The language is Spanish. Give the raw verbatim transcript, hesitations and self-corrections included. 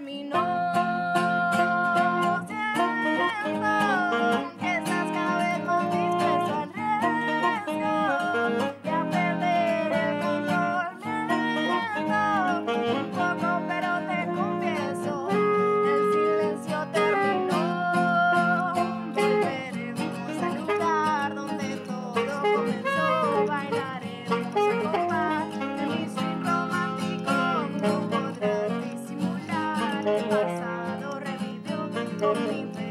terminó. Siento que estás cada vez más dispuesto al riesgo y a perder el control. Miento un poco, pero te confieso, el silencio terminó. Volveremos al lugar donde todo comenzó. Bailaremos al compás de mi swing romántico. No podrás disimular, el pasado revivió con mi